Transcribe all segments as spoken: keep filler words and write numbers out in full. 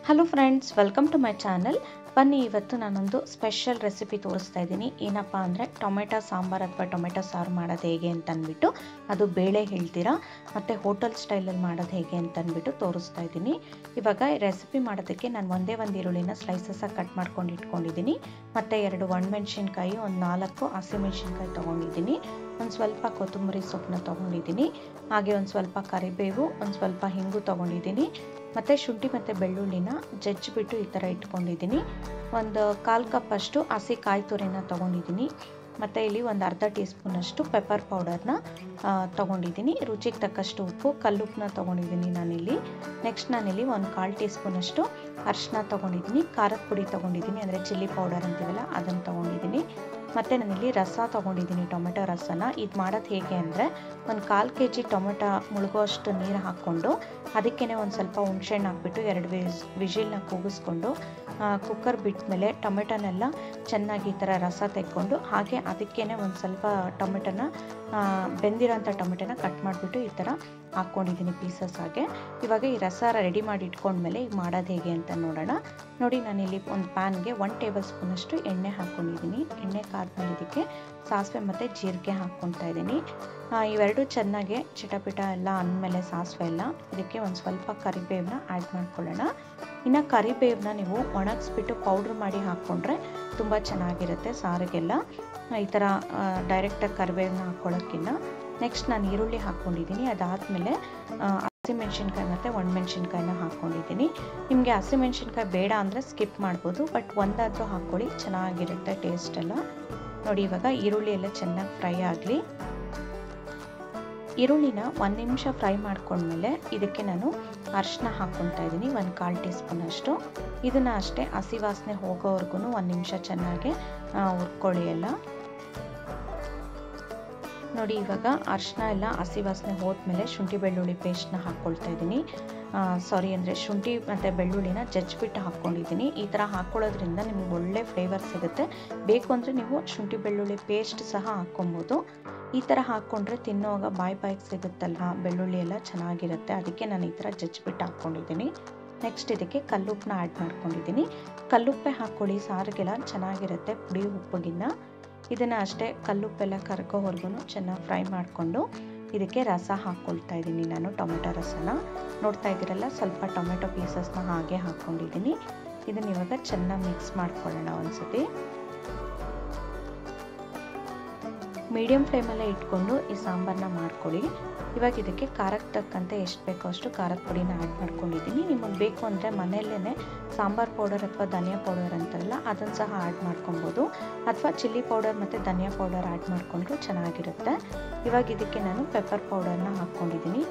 Hello friends, welcome to my channel. ಬನ್ನಿ, ಇವತ್ತು ನಾನೊಂದು ಸ್ಪೆಷಲ್ ರೆಸಿಪಿ ತೋರಿಸ್ತಾ ಇದ್ದೀನಿ. ಏನಪ್ಪ ಅಂದರೆ ಟೊಮೆಟೊ ಸಾಂಬಾರು ಅಥವಾ ಟೊಮೆಟೊ ಸಾರು ಮಾಡೋದು ಹೇಗೆ ಅಂತ ಅಂದ್ಬಿಟ್ಟು, ಅದು ಬೇಳೆ ಹೇಳ್ತೀರಾ ಮತ್ತು ಹೋಟೆಲ್ ಸ್ಟೈಲಲ್ಲಿ ಮಾಡೋದು ಹೇಗೆ ಅಂತ ಅಂದ್ಬಿಟ್ಟು ತೋರಿಸ್ತಾ ಇದ್ದೀನಿ. ಇವಾಗ ಈ ರೆಸಿಪಿ ಮಾಡೋದಕ್ಕೆ ನಾನು ಒಂದೇ ಒಂದು ಈರುಳ್ಳಿನ ಸ್ಲೈಸಸ್ಸಾಗಿ ಕಟ್ ಮಾಡ್ಕೊಂಡು ಇಟ್ಕೊಂಡಿದ್ದೀನಿ. ಮತ್ತು ಎರಡು ಒಣಮೆಣ್ಸಿನ್ಕಾಯಿ, ಒಂದು ನಾಲ್ಕು ಹಸಿಮೆಣ್ಸಿನ್ಕಾಯಿ ತೊಗೊಂಡಿದ್ದೀನಿ. ಒಂದು ಸ್ವಲ್ಪ ಕೊತ್ತಂಬರಿ ಸೊಪ್ಪನ್ನ ತೊಗೊಂಡಿದ್ದೀನಿ. ಹಾಗೆ ಒಂದು ಸ್ವಲ್ಪ ಕರಿಬೇವು, ಒಂದು ಸ್ವಲ್ಪ ಹಿಂಗು ತೊಗೊಂಡಿದ್ದೀನಿ. ಮತ್ತು ಶುಂಠಿ ಮತ್ತು ಬೆಳ್ಳುಳ್ಳಿನ ಜಜ್ಜಿಬಿಟ್ಟು ಈ ಥರ ಇಟ್ಕೊಂಡಿದ್ದೀನಿ. ಒಂದು ಕಾಲು ಕಪ್ ಅಷ್ಟು ಹಸಿ ಕಾಯಿ ತುರಿನ ತೊಗೊಂಡಿದ್ದೀನಿ. ಮತ್ತು ಇಲ್ಲಿ ಒಂದು ಅರ್ಧ ಟೀ ಸ್ಪೂನಷ್ಟು ಪೆಪ್ಪರ್ ಪೌಡರ್ನ ತೊಗೊಂಡಿದ್ದೀನಿ. ರುಚಿಗೆ ತಕ್ಕಷ್ಟು ಉಪ್ಪು, ಕಲ್ಲುಪ್ಪನ್ನ ತೊಗೊಂಡಿದ್ದೀನಿ ನಾನಿಲ್ಲಿ. ನೆಕ್ಸ್ಟ್ ನಾನಿಲ್ಲಿ ಒಂದು ಕಾಲು ಟೀ ಸ್ಪೂನಷ್ಟು ಅರಿಶಿನ ತೊಗೊಂಡಿದ್ದೀನಿ. ಖಾರದ ಪುಡಿ ತೊಗೊಂಡಿದ್ದೀನಿ, ಅಂದರೆ ಚಿಲ್ಲಿ ಪೌಡರ್ ಅಂತೀವಲ್ಲ ಅದನ್ನು ತೊಗೊಂಡಿದ್ದೀನಿ. ಮತ್ತು ನಾನಿಲ್ಲಿ ರಸ ತೊಗೊಂಡಿದ್ದೀನಿ, ಟೊಮೆಟೊ ರಸನ. ಇದು ಮಾಡೋದು ಹೇಗೆ ಅಂದರೆ, ಒಂದು ಕಾಲು ಕೆ ಜಿ ಟೊಮೆಟೊ ಮುಳುಗುವಷ್ಟು ನೀರು ಹಾಕ್ಕೊಂಡು ಅದಕ್ಕೇ ಒಂದು ಸ್ವಲ್ಪ ಹುಣಸೆಹಣ್ಣು ಹಾಕ್ಬಿಟ್ಟು ಎರಡು ವಿಸ್ ವಿಜಿಲ್ನ ಕೂಗಿಸ್ಕೊಂಡು ಕುಕ್ಕರ್ ಬಿಟ್ಮೇಲೆ ಟೊಮೆಟೊನೆಲ್ಲ ಚೆನ್ನಾಗಿ ಈ ಥರ ರಸ ತೆಕ್ಕೊಂಡು, ಹಾಗೆ ಅದಕ್ಕೇ ಒಂದು ಸ್ವಲ್ಪ ಟೊಮೆಟೊನ ಬೆಂದಿರೋಂಥ ಟೊಮೆಟೊನ ಕಟ್ ಮಾಡಿಬಿಟ್ಟು ಈ ಥರ ಹಾಕ್ಕೊಂಡಿದ್ದೀನಿ ಪೀಸಸ್ ಆಗಿ. ಇವಾಗ ಈ ರಸ ರೆಡಿ ಮಾಡಿ ಇಟ್ಕೊಂಡ್ಮೇಲೆ ಈಗ ಮಾಡೋದು ಹೇಗೆ ಅಂತ ನೋಡೋಣ. ನೋಡಿ, ನಾನಿಲ್ಲಿ ಒಂದು ಪ್ಯಾನ್ಗೆ ಒನ್ ಟೇಬಲ್ ಸ್ಪೂನಷ್ಟು ಎಣ್ಣೆ ಹಾಕ್ಕೊಂಡಿದ್ದೀನಿ. ಎಣ್ಣೆ ಕಾದ್ಮೇಲೆ ಇದಕ್ಕೆ ಸಾಸಿವೆ ಮತ್ತು ಜೀರಿಗೆ ಹಾಕ್ಕೊತಾ ಇದ್ದೀನಿ. ಇವೆರಡು ಚೆನ್ನಾಗಿ ಚಿಟಪಿಟ ಎಲ್ಲ ಅಂದಮೇಲೆ ಸಾಸಿವೆ ಎಲ್ಲ, ಇದಕ್ಕೆ ಒಂದು ಸ್ವಲ್ಪ ಕರಿಬೇವನ್ನ ಆ್ಯಡ್ ಮಾಡ್ಕೊಳ್ಳೋಣ. ಇನ್ನು ಕರಿಬೇವನ್ನ ನೀವು ಒಣಗಿಸ್ಬಿಟ್ಟು ಪೌಡ್ರ್ ಮಾಡಿ ಹಾಕ್ಕೊಂಡ್ರೆ ತುಂಬ ಚೆನ್ನಾಗಿರುತ್ತೆ ಸಾರಿಗೆಲ್ಲ. ಈ ಥರ ಡೈರೆಕ್ಟಾಗಿ ಕರಿಬೇವನ್ನ ಹಾಕ್ಕೊಳ್ಳೋಕ್ಕಿಂತ. ನೆಕ್ಸ್ಟ್ ನಾನು ಈರುಳ್ಳಿ ಹಾಕ್ಕೊಂಡಿದ್ದೀನಿ. ಅದಾದಮೇಲೆ ಹಸಿಮೆಣ್ಸಿನ್ಕಾಯಿ ಮತ್ತು ಒಣಮೆಣ್ಸಿನ್ಕಾಯಿನ ಹಾಕ್ಕೊಂಡಿದ್ದೀನಿ. ನಿಮಗೆ ಹಸಿಮೆಣ್ಸಿನ್ಕಾಯಿ ಬೇಡ ಅಂದರೆ ಸ್ಕಿಪ್ ಮಾಡ್ಬೋದು, ಬಟ್ ಒಂದಾದರೂ ಹಾಕ್ಕೊಳ್ಳಿ, ಚೆನ್ನಾಗಿರುತ್ತೆ ಟೇಸ್ಟ್ ಎಲ್ಲ. ನೋಡಿ, ಇವಾಗ ಈರುಳ್ಳಿ ಎಲ್ಲ ಚೆನ್ನಾಗಿ ಫ್ರೈ ಆಗಲಿ. ಈರುಳ್ಳಿನ ಒಂದು ನಿಮಿಷ ಫ್ರೈ ಮಾಡ್ಕೊಂಡ್ಮೇಲೆ ಇದಕ್ಕೆ ನಾನು ಅರಿಶಿನ ಹಾಕ್ಕೊತಾ ಇದ್ದೀನಿ, ಒಂದು ಕಾಲು ಟೀ ಸ್ಪೂನಷ್ಟು. ಇದನ್ನು ಅಷ್ಟೇ ಹಸಿ ವಾಸನೆ ಹೋಗೋವರೆಗೂ ಒಂದು ನಿಮಿಷ ಚೆನ್ನಾಗಿ ಹುರ್ಕೊಳ್ಳಿ ಎಲ್ಲ. ನೋಡಿ, ಇವಾಗ ಅರಿಶಿನ ಎಲ್ಲ ಹಸಿ ವಾಸನೆ ಹೋದ್ಮೇಲೆ ಶುಂಠಿ ಬೆಳ್ಳುಳ್ಳಿ ಪೇಸ್ಟ್ನ ಹಾಕ್ಕೊಳ್ತಾ ಇದ್ದೀನಿ. ಸಾರಿ ಅಂದರೆ ಶುಂಠಿ ಮತ್ತು ಬೆಳ್ಳುಳ್ಳಿನ ಜಜ್ಜಿಬಿಟ್ಟು ಹಾಕ್ಕೊಂಡಿದ್ದೀನಿ. ಈ ಥರ ಹಾಕ್ಕೊಳ್ಳೋದ್ರಿಂದ ನಿಮಗೆ ಒಳ್ಳೆ ಫ್ಲೇವರ್ ಸಿಗುತ್ತೆ. ಬೇಕು ಅಂದರೆ ನೀವು ಶುಂಠಿ ಬೆಳ್ಳುಳ್ಳಿ ಪೇಸ್ಟ್ ಸಹ ಹಾಕ್ಕೊಬೋದು. ಈ ಥರ ಹಾಕ್ಕೊಂಡ್ರೆ ತಿನ್ನೋವಾಗ ಬಾಯಿ ಬಾಯಿಗೆ ಸಿಗುತ್ತಲ್ಲ, ಬೆಳ್ಳುಳ್ಳಿ ಎಲ್ಲ ಚೆನ್ನಾಗಿರುತ್ತೆ. ಅದಕ್ಕೆ ನಾನು ಈ ಥರ ಜಜ್ಜಿಬಿಟ್ಟು ಹಾಕ್ಕೊಂಡಿದ್ದೀನಿ. ನೆಕ್ಸ್ಟ್ ಇದಕ್ಕೆ ಕಲ್ಲುಪ್ಪನ್ನ ಆ್ಯಡ್ ಮಾಡ್ಕೊಂಡಿದ್ದೀನಿ. ಕಲ್ಲುಪ್ಪೆ ಹಾಕ್ಕೊಳ್ಳಿ, ಸಾರಿಗೆಲ್ಲ ಚೆನ್ನಾಗಿರುತ್ತೆ ಪುಡಿ ಉಪ್ಪಿಗಿನ್ನ. ಇದನ್ನು ಅಷ್ಟೇ ಕಲ್ಲುಪ್ಪೆಲ್ಲ ಕರ್ಗೋವರೆಗೂ ಚೆನ್ನಾಗಿ ಫ್ರೈ ಮಾಡಿಕೊಂಡು ಇದಕ್ಕೆ ರಸ ಹಾಕ್ಕೊಳ್ತಾ ಇದ್ದೀನಿ ನಾನು, ಟೊಮೆಟೊ ರಸನ. ನೋಡ್ತಾ ಇದ್ದೀರಲ್ಲ, ಸ್ವಲ್ಪ ಟೊಮೆಟೊ ಪೀಸಸ್ನ ಹಾಗೆ ಹಾಕ್ಕೊಂಡಿದ್ದೀನಿ. ಇದನ್ನು ಇವಾಗ ಚೆನ್ನಾಗಿ ಮಿಕ್ಸ್ ಮಾಡ್ಕೊಳ್ಳೋಣ ಒಂದ್ಸತಿ. ಮೀಡಿಯಮ್ ಫ್ಲೇಮಲ್ಲೇ ಇಟ್ಕೊಂಡು ಈ ಸಾಂಬಾರನ್ನ ಮಾಡ್ಕೊಳ್ಳಿ. ಇವಾಗ ಇದಕ್ಕೆ ಖಾರಕ್ಕೆ ತಕ್ಕಂತೆ ಎಷ್ಟು ಬೇಕೋ ಅಷ್ಟು ಖಾರದ ಪುಡಿನ ಆ್ಯಡ್ ಮಾಡ್ಕೊಂಡಿದ್ದೀನಿ. ನಿಮಗೆ ಬೇಕು ಅಂದರೆ ಮನೆಯಲ್ಲೇ ಸಾಂಬಾರು ಪೌಡರ್ ಅಥವಾ ಧನಿಯಾ ಪೌಡರ್ ಅಂತಾರಲ್ಲ, ಅದನ್ನು ಸಹ ಆ್ಯಡ್ ಮಾಡ್ಕೊಬೋದು. ಅಥವಾ ಚಿಲ್ಲಿ ಪೌಡರ್ ಮತ್ತು ಧನಿಯಾ ಪೌಡರ್ ಆ್ಯಡ್ ಮಾಡಿಕೊಂಡ್ರು ಚೆನ್ನಾಗಿರುತ್ತೆ. ಇವಾಗ ಇದಕ್ಕೆ ನಾನು ಪೆಪ್ಪರ್ ಪೌಡರ್ನ ಹಾಕ್ಕೊಂಡಿದ್ದೀನಿ.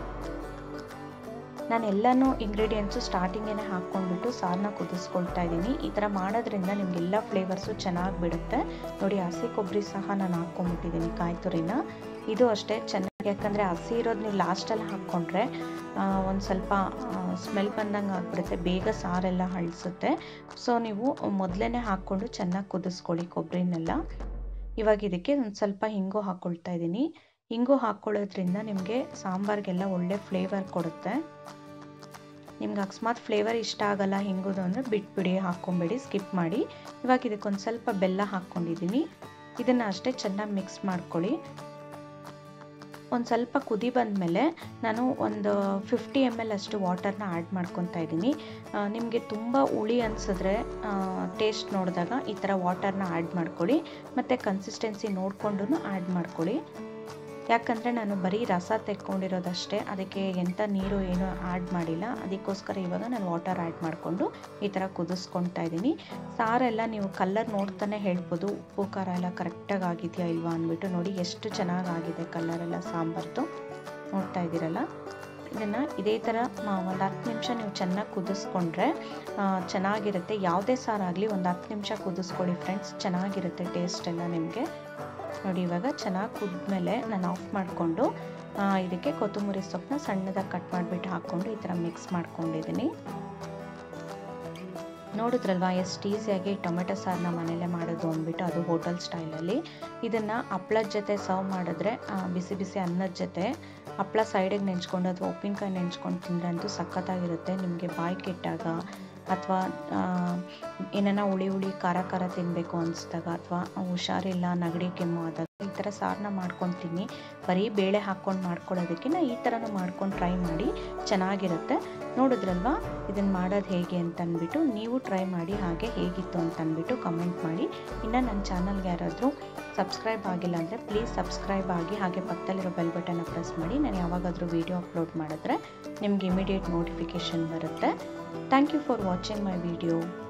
ನಾನು ಎಲ್ಲನೂ ಇಂಗ್ರೀಡಿಯೆಂಟ್ಸು ಸ್ಟಾರ್ಟಿಂಗೇ ಹಾಕ್ಕೊಂಡ್ಬಿಟ್ಟು ಸಾರನ್ನ ಕುದಿಸ್ಕೊಳ್ತಾ ಇದ್ದೀನಿ. ಈ ಥರ ಮಾಡೋದ್ರಿಂದ ನಿಮಗೆಲ್ಲ ಫ್ಲೇವರ್ಸು ಚೆನ್ನಾಗಿ ಬಿಡುತ್ತೆ. ನೋಡಿ, ಹಸಿ ಕೊಬ್ಬರಿ ಸಹ ನಾನು ಹಾಕ್ಕೊಂಡ್ಬಿಟ್ಟಿದ್ದೀನಿ, ಕಾಯಿ ತುರಿನ. ಇದು ಅಷ್ಟೇ ಚೆನ್ನಾಗಿ, ಯಾಕಂದರೆ ಹಸಿ ಇರೋದು ನೀವು ಲಾಸ್ಟಲ್ಲಿ ಹಾಕ್ಕೊಂಡ್ರೆ ಒಂದು ಸ್ವಲ್ಪ ಸ್ಮೆಲ್ ಬಂದಂಗೆ ಆಗಿಬಿಡುತ್ತೆ, ಬೇಗ ಸಾರೆಲ್ಲ ಹಳ್ಸುತ್ತೆ. ಸೊ ನೀವು ಮೊದಲೇ ಹಾಕ್ಕೊಂಡು ಚೆನ್ನಾಗಿ ಕುದಿಸ್ಕೊಳ್ಳಿ ಕೊಬ್ಬರಿನೆಲ್ಲ. ಇವಾಗ ಇದಕ್ಕೆ ಒಂದು ಸ್ವಲ್ಪ ಹಿಂಗು ಹಾಕ್ಕೊಳ್ತಾ ಇದ್ದೀನಿ. ಹಿಂಗು ಹಾಕ್ಕೊಳ್ಳೋದ್ರಿಂದ ನಿಮಗೆ ಸಾಂಬಾರಿಗೆಲ್ಲ ಒಳ್ಳೆ ಫ್ಲೇವರ್ ಕೊಡುತ್ತೆ. ನಿಮ್ಗೆ ಅಕಸ್ಮಾತ್ ಫ್ಲೇವರ್ ಇಷ್ಟ ಆಗಲ್ಲ ಹಿಂಗುದು ಅಂದರೆ ಬಿಟ್ಬಿಡಿ, ಹಾಕ್ಕೊಂಬೇಡಿ, ಸ್ಕಿಪ್ ಮಾಡಿ. ಇವಾಗ ಇದಕ್ಕೊಂದು ಸ್ವಲ್ಪ ಬೆಲ್ಲ ಹಾಕ್ಕೊಂಡಿದ್ದೀನಿ. ಇದನ್ನು ಅಷ್ಟೇ ಚೆನ್ನಾಗಿ ಮಿಕ್ಸ್ ಮಾಡ್ಕೊಳ್ಳಿ. ಒಂದು ಸ್ವಲ್ಪ ಕುದಿ ಬಂದಮೇಲೆ ನಾನು ಒಂದು ಫಿಫ್ಟಿ ಎಮ್ ಎಲ್ ಅಷ್ಟು ವಾಟರ್ನ ಆ್ಯಡ್ ಮಾಡ್ಕೊತಾ ಇದ್ದೀನಿ. ನಿಮಗೆ ತುಂಬ ಹುಳಿ ಅನಿಸಿದ್ರೆ ಟೇಸ್ಟ್ ನೋಡಿದಾಗ ಈ ಥರ ವಾಟರ್ನ ಆ್ಯಡ್ ಮಾಡ್ಕೊಳ್ಳಿ. ಮತ್ತು ಕನ್ಸಿಸ್ಟೆನ್ಸಿ ನೋಡಿಕೊಂಡು ಆ್ಯಡ್ ಮಾಡ್ಕೊಳ್ಳಿ. ಯಾಕಂದರೆ ನಾನು ಬರೀ ರಸ ತೆಕ್ಕೊಂಡಿರೋದಷ್ಟೇ, ಅದಕ್ಕೆ ಎಂಥ ನೀರು ಏನೂ ಆ್ಯಡ್ ಮಾಡಿಲ್ಲ. ಅದಕ್ಕೋಸ್ಕರ ಇವಾಗ ನಾನು ವಾಟರ್ ಆ್ಯಡ್ ಮಾಡಿಕೊಂಡು ಈ ಥರ ಕುದಿಸ್ಕೊತಾ ಇದ್ದೀನಿ. ಸಾರೆಲ್ಲ ನೀವು ಕಲರ್ ನೋಡ್ತಾನೆ ಹೇಳ್ಬೋದು, ಉಪ್ಪು ಖಾರ ಎಲ್ಲ ಕರೆಕ್ಟಾಗಿ ಆಗಿದೆಯಾ ಇಲ್ವಾ ಅಂದ್ಬಿಟ್ಟು. ನೋಡಿ, ಎಷ್ಟು ಚೆನ್ನಾಗಾಗಿದೆ ಕಲರೆಲ್ಲ ಸಾಂಬಾರ್ದು, ನೋಡ್ತಾ ಇದ್ದೀರಲ್ಲ. ಇದನ್ನು ಇದೇ ಥರ ಒಂದು ಹತ್ತು ನಿಮಿಷ ನೀವು ಚೆನ್ನಾಗಿ ಕುದಿಸ್ಕೊಂಡ್ರೆ ಚೆನ್ನಾಗಿರುತ್ತೆ. ಯಾವುದೇ ಸಾರಾಗಲಿ ಒಂದು ಹತ್ತು ನಿಮಿಷ ಕುದಿಸ್ಕೊಳ್ಳಿ ಫ್ರೆಂಡ್ಸ್, ಚೆನ್ನಾಗಿರುತ್ತೆ ಟೇಸ್ಟ್ ಎಲ್ಲ ನಿಮಗೆ. ನೋಡಿ, ಇವಾಗ ಚೆನ್ನಾಗಿ ಕುದ್ಮೇಲೆ ನಾನು ಆಫ್ ಮಾಡಿಕೊಂಡು ಇದಕ್ಕೆ ಕೊತ್ತಂಬರಿ ಸೊಪ್ಪನ್ನ ಸಣ್ಣದಾಗಿ ಕಟ್ ಮಾಡಿಬಿಟ್ಟು ಹಾಕ್ಕೊಂಡು ಈ ಥರ ಮಿಕ್ಸ್ ಮಾಡ್ಕೊಂಡಿದ್ದೀನಿ. ನೋಡಿದ್ರಲ್ವಾ ಎಷ್ಟು ಈಸಿಯಾಗಿ ಟೊಮೆಟೊ ಸಾರನ್ನ ಮನೆಯಲ್ಲೇ ಮಾಡೋದು ಅಂದ್ಬಿಟ್ಟು, ಅದು ಹೋಟೆಲ್ ಸ್ಟೈಲಲ್ಲಿ. ಇದನ್ನು ಹಪ್ಳದ ಜೊತೆ ಸರ್ವ್ ಮಾಡಿದ್ರೆ, ಬಿಸಿ ಬಿಸಿ ಅನ್ನದ ಜೊತೆ ಹಪ್ಪಳ ಸೈಡಿಗೆ ನೆಂಚ್ಕೊಂಡು ಅಥವಾ ಉಪ್ಪಿನಕಾಯಿ ನೆಂಚ್ಕೊಂಡು ತಿಂದರೆ ಅಂತೂ ಸಖತ್ತಾಗಿರುತ್ತೆ. ನಿಮಗೆ ಬಾಯಿ ಕೆಟ್ಟಾಗ ಅಥವಾ ಏನಾರ ಹುಳಿ ಹುಳಿ ಖಾರ ಖಾರ ತಿನ್ನಬೇಕು ಅನಿಸ್ದಾಗ ಅಥವಾ ಹುಷಾರಿಲ್ಲ ನೆಗಡಿ ಕೆಮ್ಮು ಆದಾಗ ಈ ಥರ ಸಾರನ್ನ ಮಾಡ್ಕೊತೀನಿ. ಬರೀ ಬೇಳೆ ಹಾಕ್ಕೊಂಡು ಮಾಡ್ಕೊಳ್ಳೋದಕ್ಕಿಂತ ಈ ಥರನೂ ಮಾಡ್ಕೊಂಡು ಟ್ರೈ ಮಾಡಿ, ಚೆನ್ನಾಗಿರುತ್ತೆ. ನೋಡಿದ್ರಲ್ವಾ ಇದನ್ನು ಮಾಡೋದು ಹೇಗೆ ಅಂತ ಅಂದ್ಬಿಟ್ಟು ನೀವು ಟ್ರೈ ಮಾಡಿ, ಹಾಗೆ ಹೇಗಿತ್ತು ಅಂತ ಅಂದ್ಬಿಟ್ಟು ಕಮೆಂಟ್ ಮಾಡಿ. ಇನ್ನು ನನ್ನ ಚಾನಲ್ಗೆ ಯಾರಾದರೂ ಸಬ್ಸ್ಕ್ರೈಬ್ ಆಗಿಲ್ಲ ಅಂದರೆ ಪ್ಲೀಸ್ ಸಬ್ಸ್ಕ್ರೈಬ್ ಆಗಿ, ಹಾಗೆ ಪಕ್ಕದಲ್ಲಿರೋ ಬೆಲ್ ಬಟನ್ನ ಪ್ರೆಸ್ ಮಾಡಿ. ನಾನು ಯಾವಾಗಾದರೂ ವೀಡಿಯೋ ಅಪ್ಲೋಡ್ ಮಾಡಿದ್ರೆ ನಿಮ್ಗೆ ಇಮಿಡಿಯೇಟ್ ನೋಟಿಫಿಕೇಷನ್ ಬರುತ್ತೆ. Thank you for watching my video.